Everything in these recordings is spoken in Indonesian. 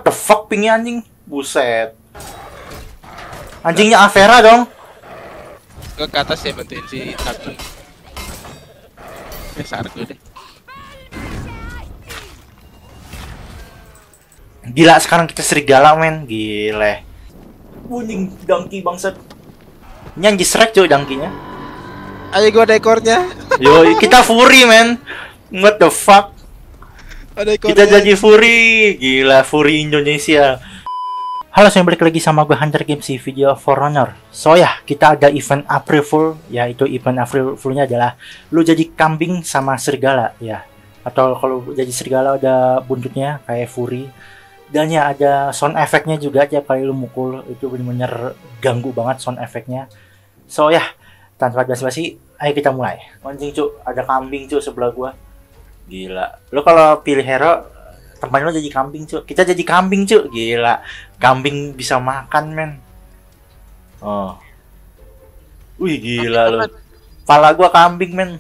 the fuck pingnya anjing? Buset. Anjingnya Avera dong. Gue ke atas ya bantuin si satu. Besar gue deh. Gila sekarang kita serigala men, gile. Bunyi dangki bangsat. Ini anjing Shrek cuy dangkinya. Ayo gue ada ekornya. Yo, kita Fury men. What the fuck? Ada ekornya. Kita jadi Fury. Gila, Fury Indonesia. Halo, saya balik lagi sama gue Hunter Games di video For Honor. So ya, kita ada event April Fool. Ya, itu event April Fool-nya adalah lu jadi kambing sama serigala ya. Atau kalau jadi serigala ada buntutnya kayak Fury. Dan ya ada sound effect-nya juga tiap kali lu mukul. Itu bener-bener ganggu banget sound effect-nya. So ya, tanpa basa-basi, ayo kita mulai. Anjing cu, ada kambing cu sebelah gua. Gila. Lu kalau pilih hero, teman lu jadi kambing cu. Kita jadi kambing cu. Gila. Kambing bisa makan men. Oh. Wih gila lu. Pala gua kambing men.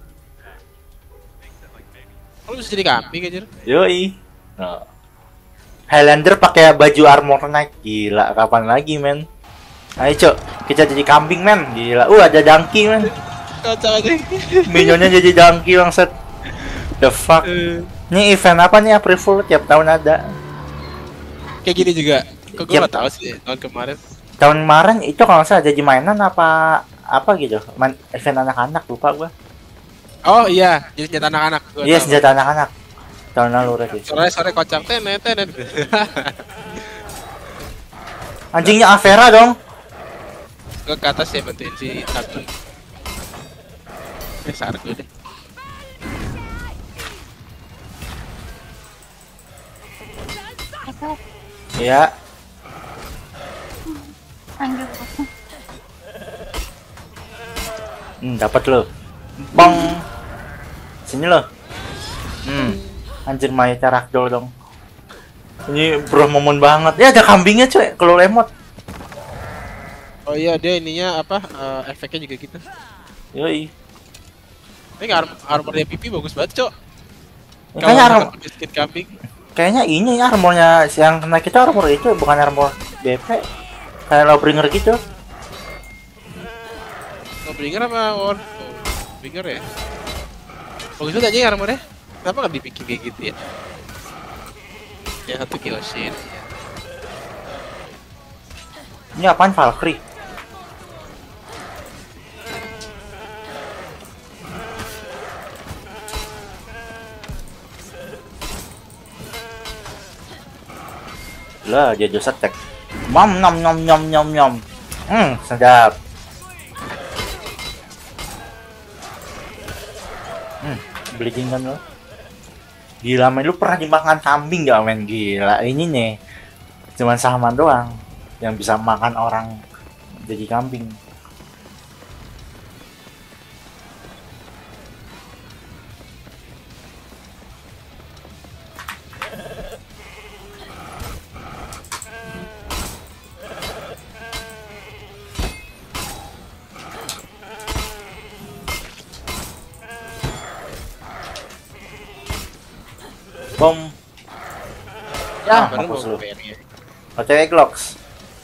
Lu bisa jadi kambing aja. Yoi. Oh. Highlander pakai baju armor knight. Gila, kapan lagi men? Ayo cok, kita jadi kambing men. Gila. Ada donkey men. Kocak aja. Minionnya jadi donkey bangsat. The fuck. Ini event apa nih April Fool tiap tahun ada. Kayak gini juga. Kok gue gak tau sih tahun kemarin. Tahun kemarin itu kalau nggak salah jadi mainan apa gitu. Event anak-anak lupa gua. Oh iya, jadi senjata anak-anak. Iya, senjata anak-anak. Tahun lalu berarti. Sore kocak tenet. Anjingnya Avera dong. Gue ke atas ya bantuin si satu. Besar gue deh. Iya. Dapat lo. Bang. Sini lo. Anjir main ragdoll dong. Ini bro momen banget. Ya ada kambingnya cuy, kalau lemot. Oh iya, dia ininya apa? Efeknya juga gitu. Yoi. Ini armor dia pipi bagus banget, Cok. Kayaknya armor biskuit kambing. Kayaknya ini armornya yang kena kita armor itu bukan armor BP. Kayak Lawbringer gitu. Lawbringer apa War? Lawbringer ya. Bagus banget aja armornya. Kenapa nggak dibikin kayak gitu ya? Ya satu Killshot. Ini apaan Valkyrie? Lah dia just attack. Nom. Sedap. Bleeding kan lo. Gila men, lu pernah dimakan kambing gak men? Gila, ini nih cuman Saman doang yang bisa makan orang jadi kambing. Bom. Ya, mampus lu. ya. OTW Glocks.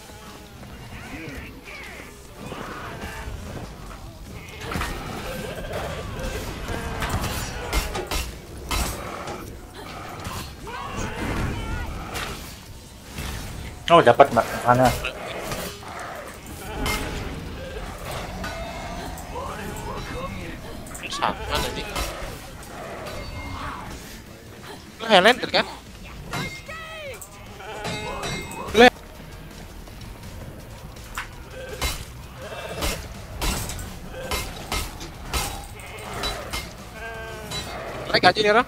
Oh, dapat mana? Sama tadi. Lu Highlander kan? Like aja nih orang.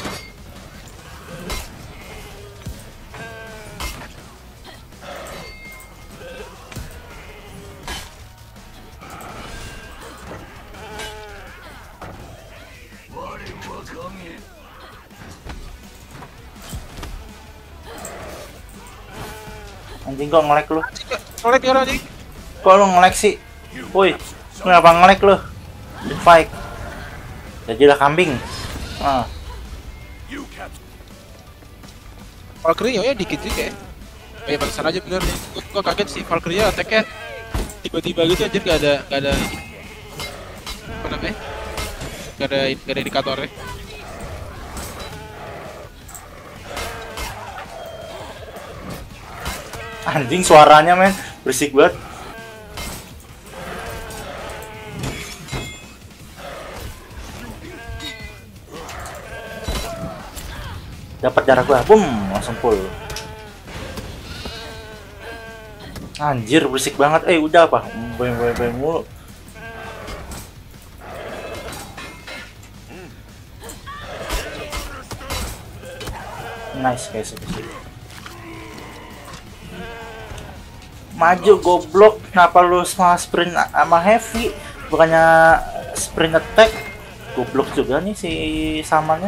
Anjing kok nge-lag lu? Nge-lag ya anjing. Kok lu nge-lag sih? Woi, kenapa nge-lag lu? Fight. Jadilah kambing. Valkyrie ya dikit juga ya. Kayak barisan aja bener. Gua kaget sih Valkyrie attack-nya tiba-tiba gitu aja gak ada ini. Apa namanya? Gak ada indikatornya. Anjing suaranya men berisik banget. Dapat darah gua, boom, langsung full. Anjir berisik banget. Udah apa? Boing mulu. Nice guys. Maju goblok, kenapa lu sama sprint sama heavy bukannya sprint attack? Goblok juga nih si samannya.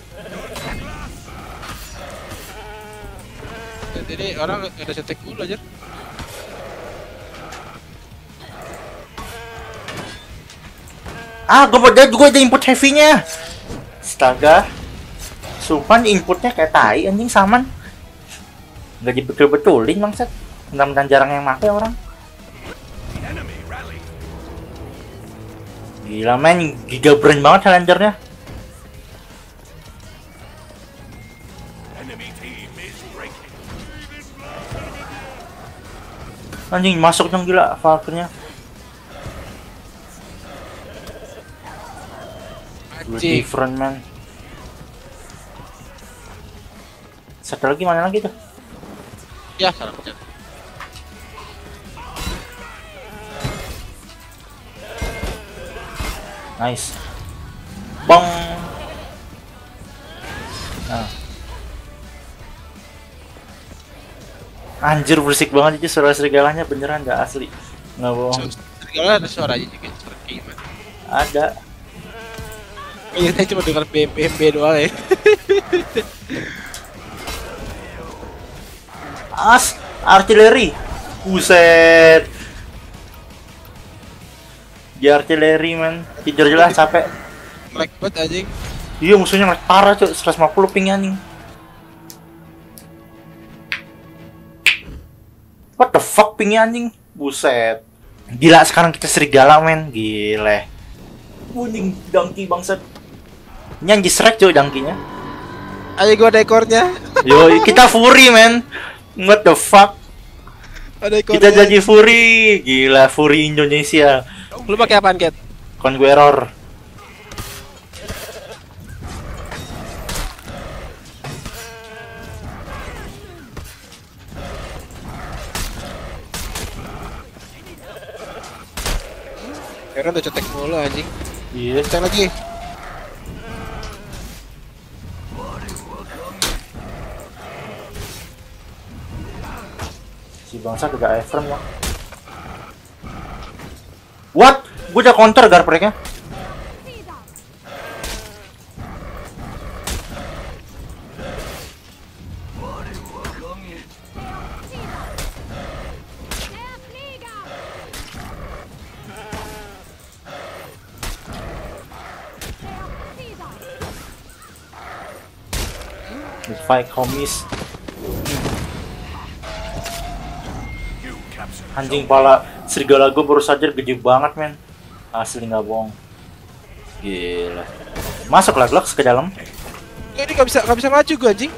Jadi orang ada cetek dulu aja. Gue ada input heavy-nya. Astaga. Sumpah inputnya kayak tai anjing saman. Gak dibetul-betulin bangsat. Mudah-mudahan jarang yang make orang. Gila men, giga brain banget Challenger-nya. Anjing masuk dong gila Valkyrie-nya. Different man. Satu lagi mana lagi tuh? Ya, salah pencet. Nice. Bong. Nah. Anjir berisik banget itu suara serigalanya beneran gak asli. Nggak bohong. Serigala ada suaranya juga, suara gimana? Ada. Kayaknya cuma dengar BMB doang ya. Artileri. Buset. Di artileri man. Tidur jelas capek. Lag banget anjing. Iya musuhnya lag parah cuy. 150 pingnya nih. What the fuck pingnya anjing. Buset. Gila sekarang kita serigala men. Gile. Kuning dangki bangsat. Ini anjing Shrek cuy dangkinya. Ayo gua ada ekornya. Yo kita Fury men. What the fuck. Ada ekornya. Kita jadi Fury. Gila Fury Indonesia. Lu pakai apaan, Cat? Conqueror. Keren udah cetek mulu anjing. Iya. Cetek lagi. Si bangsa juga Ephraim lah. What? Gue udah counter garpreknya. Fight komis. Anjing pala serigala gue baru saja gede banget men. Asli nggak bohong. Gila. Masuk lah Glocks ke dalam. Ini gak bisa maju gue anjing.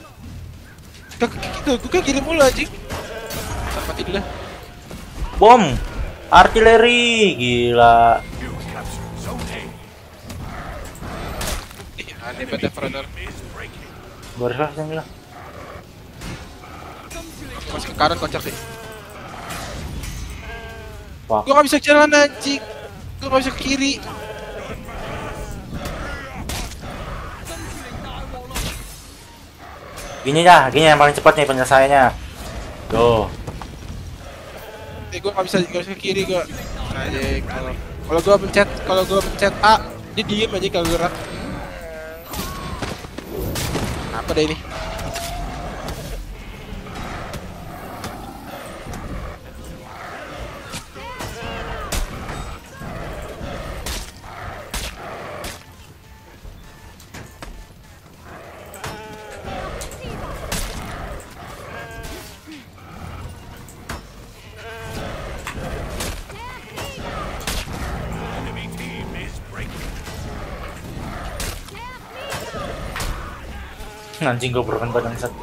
Gue gini mulu anjing. Mati dulu lah. Bom. Artileri. Gila. Aneh banget Fronor. Barislah yang gila. Masih ke kanan kocak sih. Wah. Gue gak bisa jalan anjing. Gue gak bisa ke kiri. Gini yang paling cepat nih penyelesaiannya. Tuh. Gue gak bisa ke kiri gue. Anjing. Kalau gue pencet A, dia diem aja kalau gerak. Apa deh ini? Anjing gue broken badan set.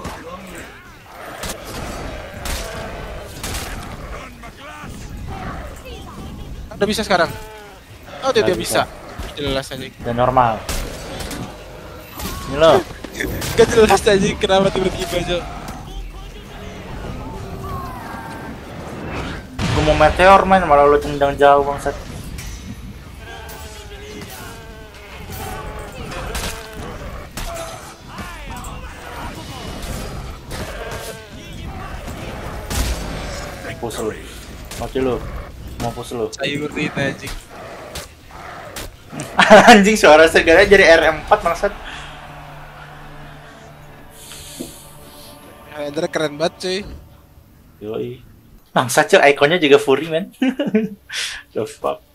Udah bisa sekarang. Oh, dia Nggak bisa. Jelas aja. Dan normal. Ini loh. Gak jelas aja kenapa tiba-tiba aja. Gue mau meteor main malah lo tendang jauh bangsat. Push lu. Mati lu. Mau push lu. Sayurin anjing. Anjing suara segala jadi RM4 bangsat. Hendra keren banget cuy. Yoi. Bangsat cuy, ikonnya juga Fury men. The fuck.